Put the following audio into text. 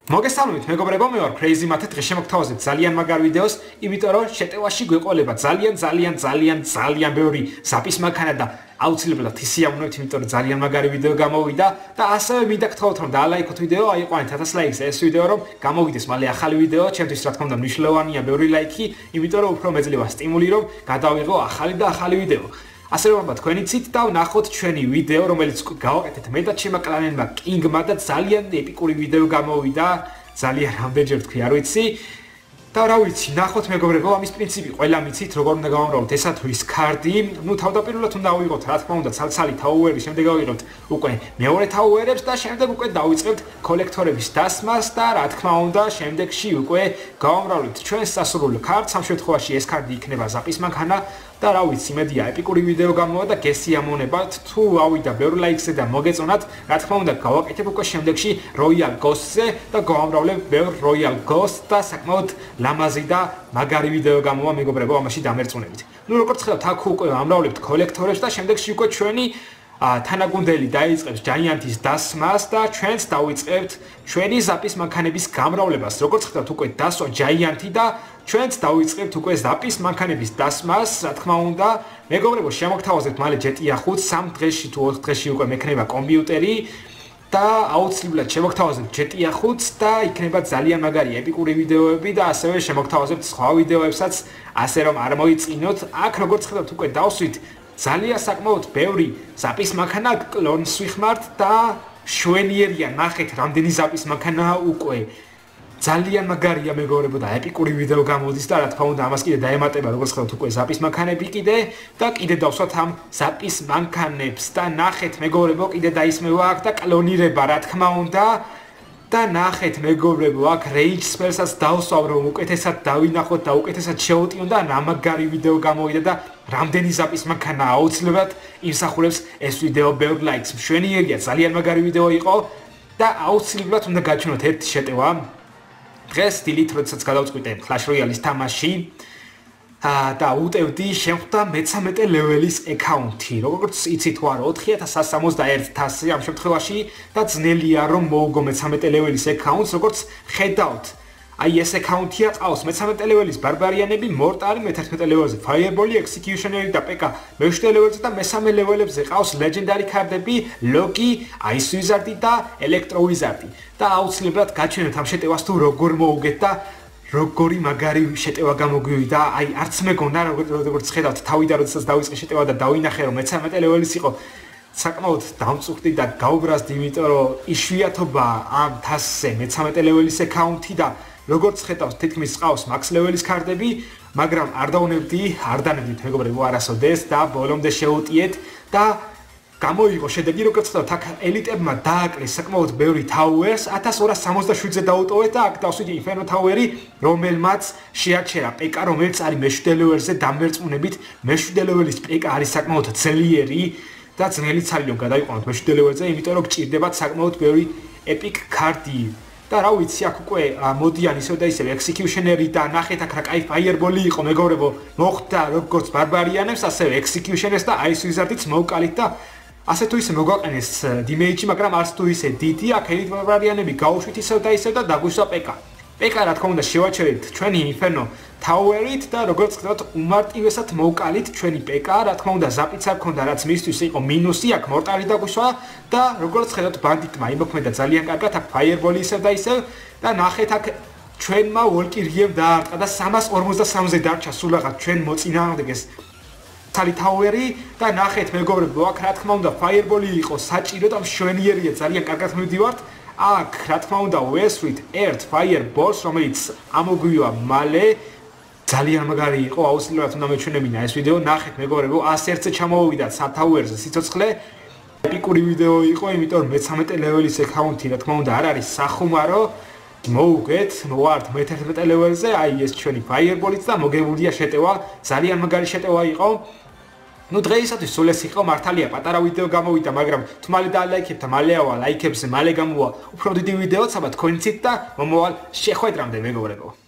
მოგესალმებით მეგობრებო, მე ვარ Crazy Math, დღეს შემოგთავაზებთ ძალიან მაგარ ვიდეოს, იმიტომ რომ შეტევაში გვეყოლება ძალიან ბევრი ზაპის მანქანა და აუცილებლად ისიამოვნებთ, იმიტომ რომ ძალიან მაგარი ვიდეო გამოვიდა და ასევე მინდა გთხოვთ რომ დაალაიქოთ ვიდეო, აიყვანეთ 1000 ლაიქს ეს ვიდეო რომ გამოვიდეს მალე ახალი ვიდეო, ჩემთვის რა თქმა უნდა მნიშვნელოვანია ბევრი ლაიქი, იმიტომ რომ უფრო მეძლევა სტიმული რომ გადავიღო ახალი ვიდეო. ასე რომ თქვენი ცით და ვნახოთ ჩვენი ვიდეო, რომელიც გავაკეთეთ მე და ჩემმა კლანელმა კინგმა და ძალიან ეპიკური ვიდეო გამოვიდა, ძალიან რამდენჯერ თქვი, არ ვიცი. და რა ვიცი, ნახოთ მეგობრებო, ამის პრინციპი ყველა მიცით, როგორ უნდა გავამრავლოთ ესა თუ ის კარდი. ნუ თავდაპირველად უნდა ავიღოთ, რა თქმა უნდა, ცალ-ცალი თაუერი, შემდეგ ავიღოთ უკვე მეორე თაუერებს და შემდეგ უკვე დავიწყებთ კოლექტორების დასმას და რა თქმა უნდა, შემდეგში უკვე გავამრავლებთ ჩვენს სასურველ კარდს. ამ შემთხვევაში ეს კარდი იქნება ზაპის მანქანა. და რა ვიცი, მედია ეპიკური ვიდეო გამოვა და გესიამოვნებათ თუ ავიდა ბევრ ლაიქზე და მოგეწონათ, რა თქმა უნდა გავაკეთებ უკვე შემდეგში Royal Ghost-ზე და გავამრავლებ ბევრ Royal Ghost და საკმაოდ ლამაზი და მაგარი ვიდეო გამოვა მეგობრებო, ამაში დამერწმუნებით. ნუ როგორც ხედავთ, აქ უკვე ამრავლებთ კოლექტორებს და შემდეგში უკვე ჩვენი თანაგუნდელი დაიწყებს ჯაიანტის დასმას და ჩვენც დავიწყებთ ჩვენი ზაპის მანქანების გამრავლებას. როგორც ხედავთ, უკვე დასვა ჯაიანტი და ჩვენც დავიწყებთ უკვე ზაპის მანქანების დასმას, რა თქმა უნდა. მეგობრებო, შემოგთავაზებთ მალე GTA 5, 3 დღეში თუ 4 დღეში უკვე მექნება კომპიუტერი და აუცილებლად შემოგთავაზებთ GTA 5 და იქნება ძალიან მაგარი ეპიკური ვიდეოები და ასევე შემოგთავაზებთ სხვა ვიდეოებსაც, ასე რომ არ მოიწყინოთ. აქ როგორც ხედავთ, უკვე დავსვით ძალიან საკმაოდ ბევრი ზაპის მანქანა კლონს ვიხმართ და შვენიერია, ნახეთ რამდენი ზაპის მანქანაა უკვე. ძალიან მაგარია მეგობრებო და ეპიკური ვიდეო გამოდის და რა თქმა უნდა ამას კიდე დაემატება როგორც ხედავთ უკვე ზაპის მანქანები კიდე და კიდე დავსვათ ამ ზაპის მანქანებს და ნახეთ მეგობრებო კიდე დაისმევა აქ და კლონირება რა თქმა უნდა და ნახეთ მეგობრებო აქ Rage Spell-საც დავსვავ რომ უკეთესად დავინახოთ და უკეთესად შევუტიონ და რა მაგარი ვიდეო გამოვიდა და რამდენი ზაპის მანქანა აუცილებლად იმსახურებს ეს ვიდეო ბევრ ლაიქს. მშვენიერია, ძალიან მაგარი ვიდეო იყო და აუცილებლად უნდა გაჩვენოთ ერთი შეტევა. დღეს დილით როდესაც გადავწყვიტე Clash Royale-ის თამაში და უტევდი შემხვდა მე-13 ლეველის აკაუნთი. როგორც იცით თუ არა 4161 ამ შემთხვევაში და ძნელია რომ მოუგო მე-13 ლეველის აკაუნტს, როგორც ხედავთ. აი ეს აკაუნთია ყავს მე-13 ლეველის ბარბარიანები, მორტარი მე-11 ლეველზე, Fireball, Executioner და PK მე-7 ლეველზე და მე-3 ლეველებზე ყავს Legendary კარდები, Loki, Ice Wizard და Electro Wizard. და აუცილებლად გაჩვენოთ ამ შეტევას თუ როგორ მოუგეთ და როგორი მაგარი შეტევა გამოგვივიდა. აი არც მეგონა როგორც ხედავთ თავიდან როდესაც დავიწყე შეტევა და დავინახე რომ მე-13 ლეველის იყო საკმაოდ დამწუხდი და გაუბრაზდი, იმიტომ რომ იშვიათობა ამ თასზე მე-13 ლეველის აკაუნთი და როგორც ხედავთ თითქმის ყავს max level-ის კარდები, მაგრამ არ დანებდით მეგობრებო არასოდეს და ბოლომდე შევუტიეთ და გამოიღო შედეგი, როგორც ხედავთ აქ ელიტებმა დააკლეს საკმაოდ ბევრი towers 1267-ზე დაუტოვეთ და აქ დავსვით Inferno Tower-ი, რომელმაც შეაჩერა PK, რომელიც არის მე-7 level-ზე დამერწმუნებით. მე-7 level-ის PK არის საკმაოდ ძლიერი და ძნელი ცალი რომ გადაიყვანოთ მე-7 level-ზე, იმიტომ რომ გჭირდებათ საკმაოდ ბევრი epic კარდი. და რა ვიცი, აქ უკვე მოდიან ისევ და ისევ Executioner-ი და ნახეთ აქ რა კაი Fireball-ი იყო მეგობრებო, მოხდა როგორც ბარბარიანებს, ასევე Executioners და Ice Wizard-იც მოვკალით და ასე თუ ისე მოგვაყენეს damage-ი, მაგრამ არც თუ ისე დიდი, აქ ელიტ ბარბარიანები გაუშვით ისევ და ისევ და დაგვისვა PK. PK რა თქმა უნდა შევაჩერეთ ჩვენი Inferno Tower-ით და როგორც ხედავთ უმარტივესად მოვკალით ჩვენი PK, რა თქმა უნდა ზაპიც არ ქონდა, რაც მისთვის იყო მინუსი, აქ მორტარი დაგვისვა და როგორც ხედავთ ბანდიტმა იმოქმედა ძალიან კარგად, აქ Fireball-ი ისევ და ისევ და ნახეთ აქ ჩვენმა Valkyrie-ემ დაარტყა და 353-ზე დარჩა სულ რაღაც ჩვენ მოწინააღმდეგეს თალი Tower-ი და ნახეთ მეგობრებო, აქ რა თქმა უნდა Fireball-ი იყო საჭირო და მშვენიერია, ძალიან კარგად მივდივართ. აქ რა თქმა უნდა ვესვით ერთ Fireballs, რომელიც ამოგვივა მალე. ძალიან მაგარი იყო, აუცილებლად უნდა მეჩვენებინა ეს ვიდეო. ნახეთ მეგობრებო, 101-ზე ჩამოვიდა Tower-ზე სიცოცხლე. ეპიკური ვიდეო იყო, იმიტომ რომ მე-13 ლეველის აკაუნთი რა თქმა უნდა არ არის სახუმარო. მოუგეთ, ვართ მე-11 ლეველზე, აი ეს ჩვენი Fireball-იც და მოგებულია შეტევა, ძალიან მაგარი შეტევა იყო. ნუ დღეისათვის სულ ეს იყო, მართალია პატარა ვიდეო გამოვიდა, მაგრამ თუ მალე დაალაიქებთ და მალე ავა ლაიქებზე, მალე გამოვა უფრო დიდი ვიდეოც, აბა თქვენცით და მომავალ შეხვედრამდე მეგობრებო.